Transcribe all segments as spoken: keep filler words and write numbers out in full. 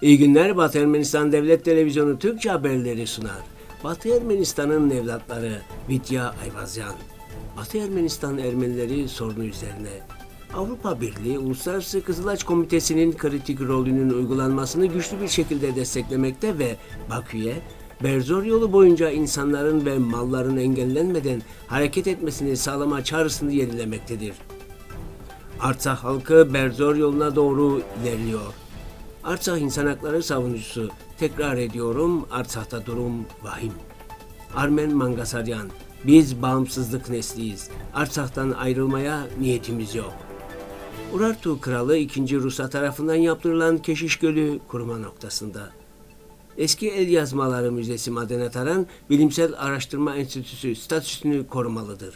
İyi günler, Batı Ermenistan Devlet Televizyonu Türkçe haberleri sunar. Batı Ermenistan'ın evlatları Vitya Ayvazyan. Batı Ermenistan Ermenileri sorunu üzerine. Avrupa Birliği, Uluslararası Kızılaç Komitesi'nin kritik rolünün uygulanmasını güçlü bir şekilde desteklemekte ve Bakü'ye, Berzor yolu boyunca insanların ve malların engellenmeden hareket etmesini sağlama çağrısını yenilemektedir. Artsakh halkı Berzor yoluna doğru ilerliyor. Artsakh insan hakları savunucusu, tekrar ediyorum, Artsakh'ta durum vahim. Armen Mangasaryan, biz bağımsızlık nesliyiz. Artsakh'tan ayrılmaya niyetimiz yok. Urartu Kralı ikinci. Rusya tarafından yaptırılan Keşiş Gölü kurma noktasında. Eski El Yazmaları Müzesi Madene Taran, Bilimsel Araştırma Enstitüsü statüsünü korumalıdır.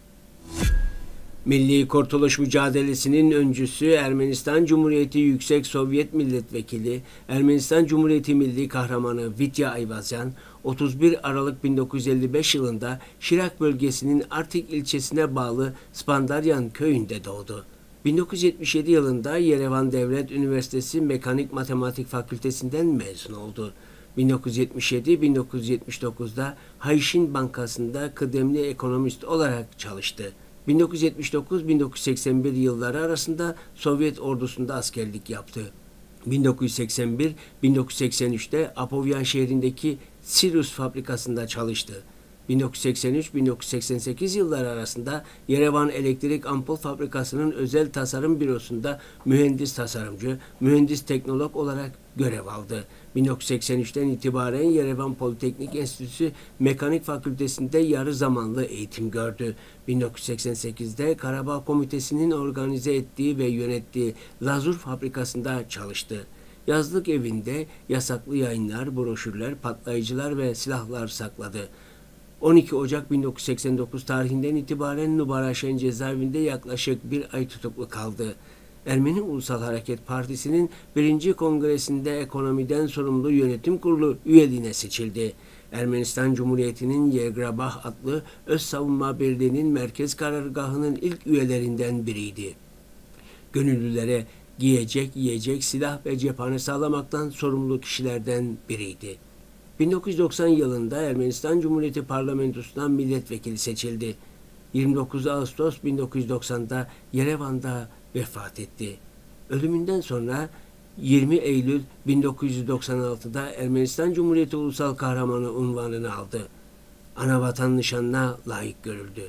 Milli Kurtuluş Mücadelesi'nin öncüsü Ermenistan Cumhuriyeti Yüksek Sovyet Milletvekili, Ermenistan Cumhuriyeti Milli Kahramanı Vitya Ayvazyan, otuz bir Aralık bin dokuz yüz elli beş yılında Şirak bölgesinin Artik ilçesine bağlı Spandaryan köyünde doğdu. bin dokuz yüz yetmiş yedi yılında Yerevan Devlet Üniversitesi Mekanik Matematik Fakültesinden mezun oldu. bin dokuz yüz yetmiş yedi bin dokuz yüz yetmiş dokuzda Hayşin Bankası'nda kıdemli ekonomist olarak çalıştı. bin dokuz yüz yetmiş dokuz bin dokuz yüz seksen bir yılları arasında Sovyet ordusunda askerlik yaptı. bin dokuz yüz seksen bir bin dokuz yüz seksen üçte Apovyan şehrindeki Sirius fabrikasında çalıştı. bin dokuz yüz seksen üç bin dokuz yüz seksen sekiz yılları arasında Yerevan Elektrik Ampul Fabrikası'nın özel tasarım bürosunda mühendis tasarımcı, mühendis teknolog olarak görev aldı. bin dokuz yüz seksen üçten itibaren Yerevan Politeknik Enstitüsü Mekanik Fakültesi'nde yarı zamanlı eğitim gördü. bin dokuz yüz seksen sekizde Karabağ Komitesi'nin organize ettiği ve yönettiği Lazur Fabrikası'nda çalıştı. Yazlık evinde yasaklı yayınlar, broşürler, patlayıcılar ve silahlar sakladı. on iki Ocak bin dokuz yüz seksen dokuz tarihinden itibaren Nubaraşen cezaevinde yaklaşık bir ay tutuklu kaldı. Ermeni Ulusal Hareket Partisi'nin birinci Kongresi'nde ekonomiden sorumlu yönetim kurulu üyeliğine seçildi. Ermenistan Cumhuriyeti'nin Yegrabah adlı Öz Savunma Birliği'nin merkez karargahının ilk üyelerinden biriydi. Gönüllülere giyecek, yiyecek, silah ve cephane sağlamaktan sorumlu kişilerden biriydi. bin dokuz yüz doksan yılında Ermenistan Cumhuriyeti Parlamentosu'ndan milletvekili seçildi. yirmi dokuz Ağustos bin dokuz yüz doksanda Yerevan'da vefat etti. Ölümünden sonra yirmi Eylül bin dokuz yüz doksan altıda Ermenistan Cumhuriyeti Ulusal Kahramanı unvanını aldı. Anavatan nişanına layık görüldü.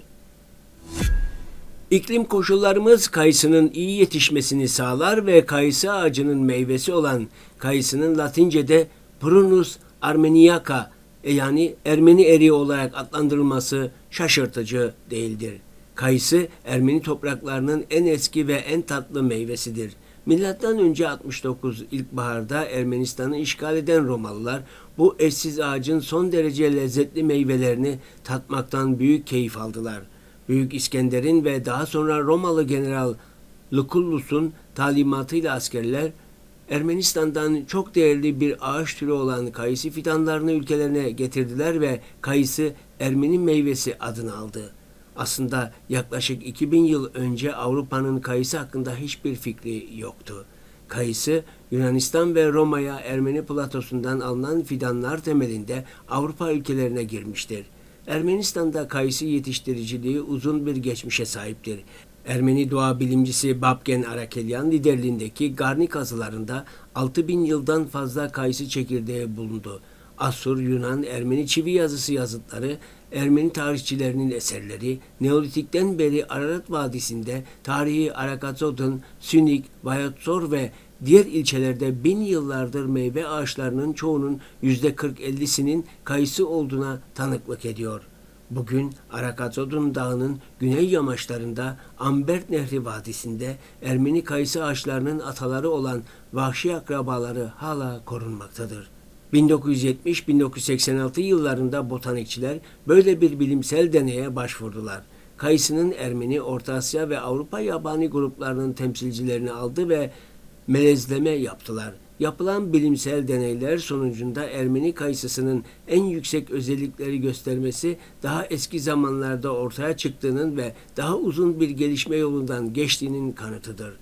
İklim koşullarımız kayısının iyi yetişmesini sağlar ve kayısı ağacının meyvesi olan kayısının Latince'de Prunus armeniaca yani Ermeni eriği olarak adlandırılması şaşırtıcı değildir. Kayısı Ermeni topraklarının en eski ve en tatlı meyvesidir. Milattan önce altmış dokuz ilkbaharda Ermenistan'ı işgal eden Romalılar bu eşsiz ağacın son derece lezzetli meyvelerini tatmaktan büyük keyif aldılar. Büyük İskender'in ve daha sonra Romalı General Lucullus'un talimatıyla askerler Ermenistan'dan çok değerli bir ağaç türü olan kayısı fidanlarını ülkelerine getirdiler ve kayısı Ermeni meyvesi adını aldı. Aslında yaklaşık iki bin yıl önce Avrupa'nın kayısı hakkında hiçbir fikri yoktu. Kayısı Yunanistan ve Roma'ya Ermeni platosundan alınan fidanlar temelinde Avrupa ülkelerine girmiştir. Ermenistan'da kayısı yetiştiriciliği uzun bir geçmişe sahiptir. Ermeni doğa bilimcisi Babken Arakelyan liderliğindeki Garni kazılarında altı bin yıldan fazla kayısı çekirdeği bulundu. Asur, Yunan, Ermeni çivi yazısı yazıtları, Ermeni tarihçilerinin eserleri, Neolitik'ten beri Ararat Vadisi'nde tarihi Arakatsot'un, Sünik, Vayotsor ve diğer ilçelerde bin yıllardır meyve ağaçlarının çoğunun yüzde kırk ellisinin kayısı olduğuna tanıklık ediyor. Bugün Arakatsot'un dağının güney yamaçlarında Ambert Nehri Vadisi'nde Ermeni kayısı ağaçlarının ataları olan vahşi akrabaları hala korunmaktadır. bin dokuz yüz yetmiş bin dokuz yüz seksen altı yıllarında botanikçiler böyle bir bilimsel deneye başvurdular. Kayısının Ermeni, Orta Asya ve Avrupa yabani gruplarının temsilcilerini aldı ve melezleme yaptılar. Yapılan bilimsel deneyler sonucunda Ermeni kayısısının en yüksek özellikleri göstermesi daha eski zamanlarda ortaya çıktığının ve daha uzun bir gelişme yolundan geçtiğinin kanıtıdır.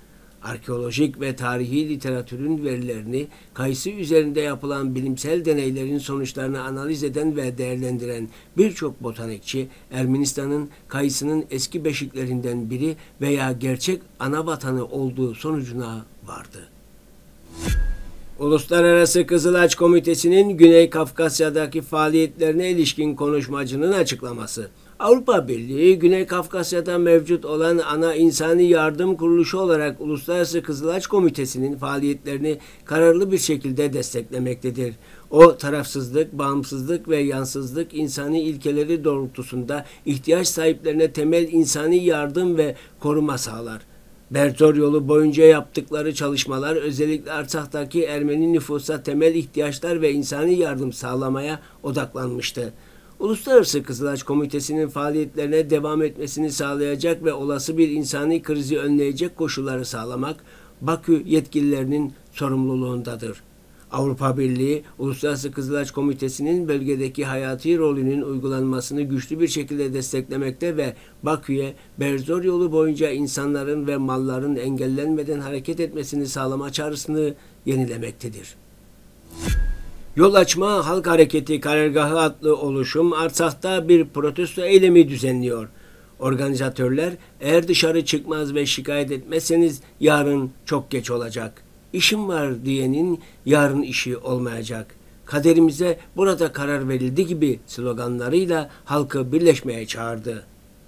Arkeolojik ve tarihi literatürün verilerini, kayısı üzerinde yapılan bilimsel deneylerin sonuçlarını analiz eden ve değerlendiren birçok botanikçi, Ermenistan'ın kayısının eski beşiklerinden biri veya gerçek ana vatanı olduğu sonucuna vardı. Uluslararası Kızılaç Komitesi'nin Güney Kafkasya'daki faaliyetlerine ilişkin konuşmacının açıklaması. Avrupa Birliği, Güney Kafkasya'da mevcut olan ana insani yardım kuruluşu olarak Uluslararası Kızılaç Komitesi'nin faaliyetlerini kararlı bir şekilde desteklemektedir. O, tarafsızlık, bağımsızlık ve yansızlık insani ilkeleri doğrultusunda ihtiyaç sahiplerine temel insani yardım ve koruma sağlar. Berzor yolu boyunca yaptıkları çalışmalar özellikle Artsak'taki Ermeni nüfusa temel ihtiyaçlar ve insani yardım sağlamaya odaklanmıştı. Uluslararası Kızılaç Komitesi'nin faaliyetlerine devam etmesini sağlayacak ve olası bir insani krizi önleyecek koşulları sağlamak Bakü yetkililerinin sorumluluğundadır. Avrupa Birliği, Uluslararası Kızılaç Komitesi'nin bölgedeki hayati rolünün uygulanmasını güçlü bir şekilde desteklemekte ve Bakü'ye Berzor yolu boyunca insanların ve malların engellenmeden hareket etmesini sağlama çağrısını yenilemektedir. Yol Açma Halk Hareketi Karargahı adlı oluşum Artsak'ta bir protesto eylemi düzenliyor. Organizatörler, eğer dışarı çıkmaz ve şikayet etmezseniz yarın çok geç olacak. İşim var diyenin yarın işi olmayacak. Kaderimize burada karar verildi gibi sloganlarıyla halkı birleşmeye çağırdı.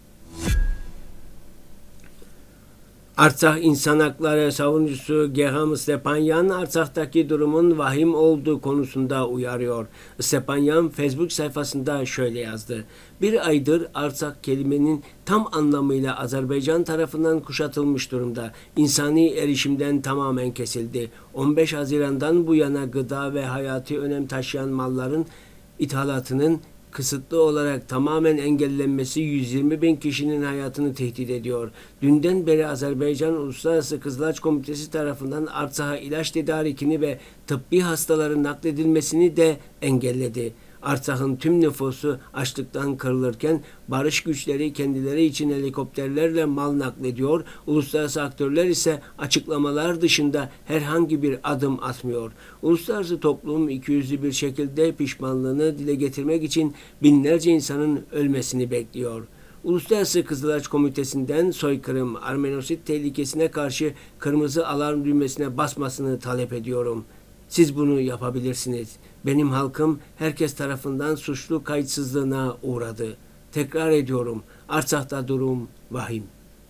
Artsakh İnsan Hakları savunucusu Geham Stepanyan, Artsak'taki durumun vahim olduğu konusunda uyarıyor. Stepanyan Facebook sayfasında şöyle yazdı. Bir aydır Artsak kelimenin tam anlamıyla Azerbaycan tarafından kuşatılmış durumda. İnsani erişimden tamamen kesildi. on beş Haziran'dan bu yana gıda ve hayati önem taşıyan malların ithalatının kısıtlı olarak tamamen engellenmesi yüz yirmi bin kişinin hayatını tehdit ediyor. Dünden beri Azerbaycan Uluslararası Kızılaç Komitesi tarafından Artsak'a ilaç tedarikini ve tıbbi hastaların nakledilmesini de engelledi. Artsak'ın tüm nüfusu açlıktan kırılırken barış güçleri kendileri için helikopterlerle mal naklediyor, uluslararası aktörler ise açıklamalar dışında herhangi bir adım atmıyor. Uluslararası toplum ikiyüzlü bir şekilde pişmanlığını dile getirmek için binlerce insanın ölmesini bekliyor. Uluslararası Kızılaç Komitesi'nden soykırım, Armenosit tehlikesine karşı kırmızı alarm düğmesine basmasını talep ediyorum. Siz bunu yapabilirsiniz. Benim halkım herkes tarafından suçlu kayıtsızlığına uğradı. Tekrar ediyorum, Artsak'ta durum vahim.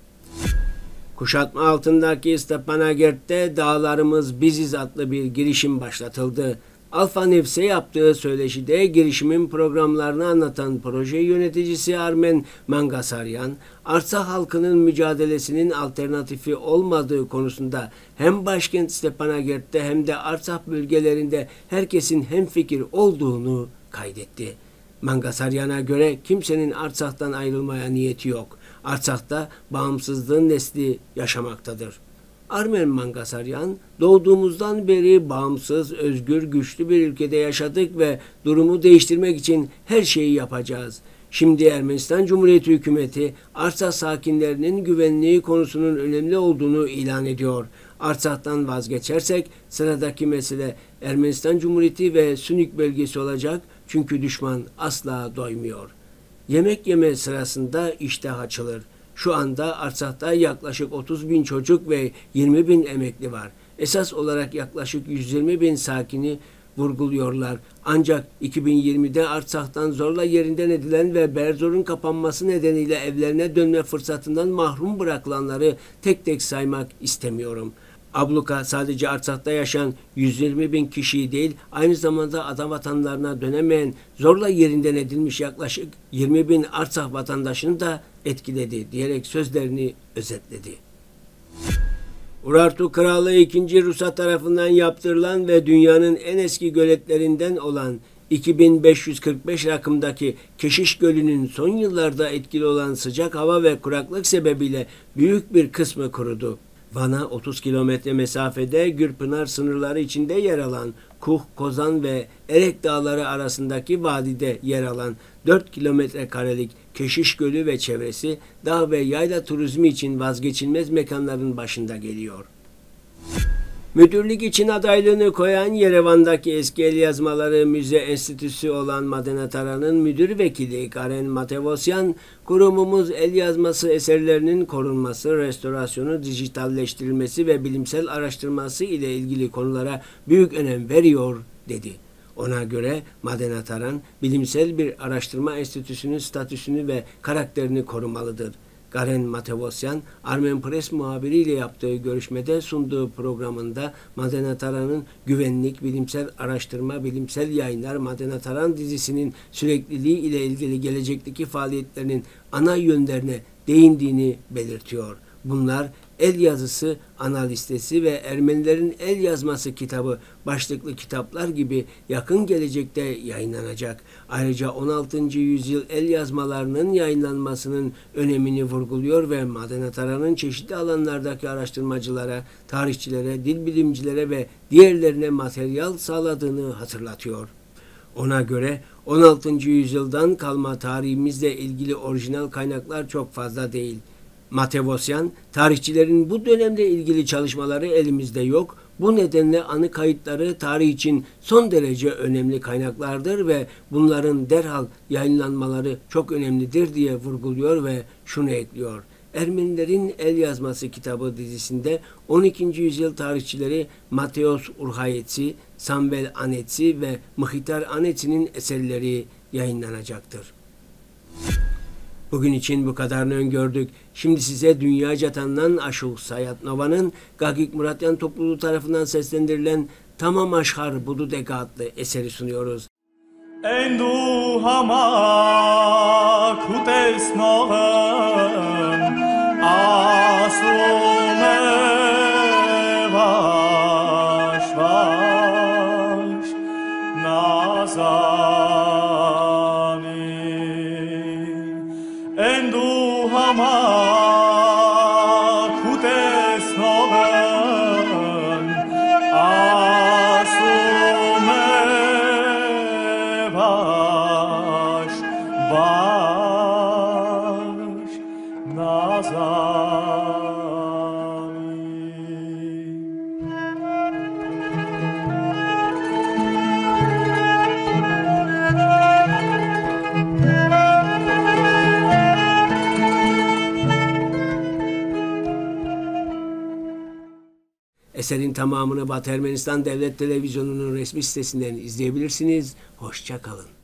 Kuşatma altındaki Stepanakert'te Dağlarımız Biziz adlı bir girişim başlatıldı. Alfa Nefs'e yaptığı söyleşide girişimin programlarını anlatan proje yöneticisi Armen Mangasaryan, Artsakh halkının mücadelesinin alternatifi olmadığı konusunda hem başkent Stepanakert'te hem de Artsakh bölgelerinde herkesin hemfikir olduğunu kaydetti. Mangasaryan'a göre kimsenin Artsak'tan ayrılmaya niyeti yok. Artsak'ta bağımsızlığın nesli yaşamaktadır. Armen Mangasaryan, doğduğumuzdan beri bağımsız, özgür, güçlü bir ülkede yaşadık ve durumu değiştirmek için her şeyi yapacağız. Şimdi Ermenistan Cumhuriyeti hükümeti Artsakh sakinlerinin güvenliği konusunun önemli olduğunu ilan ediyor. Artsak'tan vazgeçersek sıradaki mesele Ermenistan Cumhuriyeti ve Sünük bölgesi olacak, çünkü düşman asla doymuyor. Yemek yeme sırasında iştah açılır. Şu anda Artsak'ta yaklaşık otuz bin çocuk ve yirmi bin emekli var. Esas olarak yaklaşık yüz yirmi bin sakini vurguluyorlar. Ancak iki bin yirmide Artsak'tan zorla yerinden edilen ve Berzor'un kapanması nedeniyle evlerine dönme fırsatından mahrum bırakılanları tek tek saymak istemiyorum. Abluka sadece Artsak'ta yaşayan yüz yirmi bin kişiyi değil, aynı zamanda ada vatanlarına dönemeyen, zorla yerinden edilmiş yaklaşık yirmi bin Artsakh vatandaşını da etkiledi diyerek sözlerini özetledi. Urartu Krallığı ikinci. Rusya tarafından yaptırılan ve dünyanın en eski göletlerinden olan iki bin beş yüz kırk beş rakımdaki Keşiş Gölü'nün son yıllarda etkili olan sıcak hava ve kuraklık sebebiyle büyük bir kısmı kurudu. Van'a otuz kilometre mesafede Gürpınar sınırları içinde yer alan Kuh, Kozan ve Erek Dağları arasındaki vadide yer alan dört kilometre karelik Keşiş Gölü ve çevresi dağ ve yayla turizmi için vazgeçilmez mekanların başında geliyor. Müdürlük için adaylığını koyan Yerevan'daki eski el yazmaları müze enstitüsü olan Madenatara'nın müdür vekili Karen Matevosyan, kurumumuz el yazması eserlerinin korunması, restorasyonu, dijitalleştirilmesi ve bilimsel araştırması ile ilgili konulara büyük önem veriyor, dedi. Ona göre Madenataran, bilimsel bir araştırma enstitüsünün statüsünü ve karakterini korumalıdır. Karen Matevosyan, Armen Press muhabiriyle yaptığı görüşmede sunduğu programında Madenataran'ın güvenlik, bilimsel araştırma, bilimsel yayınlar, Madenataran dizisinin sürekliliği ile ilgili gelecekteki faaliyetlerinin ana yönlerine değindiğini belirtiyor. Bunlar el yazısı ana listesi ve Ermenilerin el yazması kitabı başlıklı kitaplar gibi yakın gelecekte yayınlanacak. Ayrıca on altıncı yüzyıl el yazmalarının yayınlanmasının önemini vurguluyor ve Madenataran'ın çeşitli alanlardaki araştırmacılara, tarihçilere, dil bilimcilere ve diğerlerine materyal sağladığını hatırlatıyor. Ona göre on altıncı yüzyıldan kalma tarihimizle ilgili orijinal kaynaklar çok fazla değil. Matevosyan, tarihçilerin bu dönemle ilgili çalışmaları elimizde yok. Bu nedenle anı kayıtları tarih için son derece önemli kaynaklardır ve bunların derhal yayınlanmaları çok önemlidir diye vurguluyor ve şunu ekliyor. Ermenilerin El Yazması kitabı dizisinde on ikinci yüzyıl tarihçileri Mateos Urhayetsi, Samvel Anetsi ve Mıhitar Anetsi'nin eserleri yayınlanacaktır. Bugün için bu kadarını öngördük. Şimdi size dünyaca tanınan Aşuk Sayatnova'nın Gagik Muratyan topluluğu tarafından seslendirilen Tamam Aşhar Budu Deka adlı eseri sunuyoruz. Endu hama kutes noğun asume vaş vaş nazani Endu hama kutes noğun asume vaş vaş nazani Eserin tamamını Batı Ermenistan Devlet Televizyonu'nun resmi sitesinden izleyebilirsiniz. Hoşça kalın.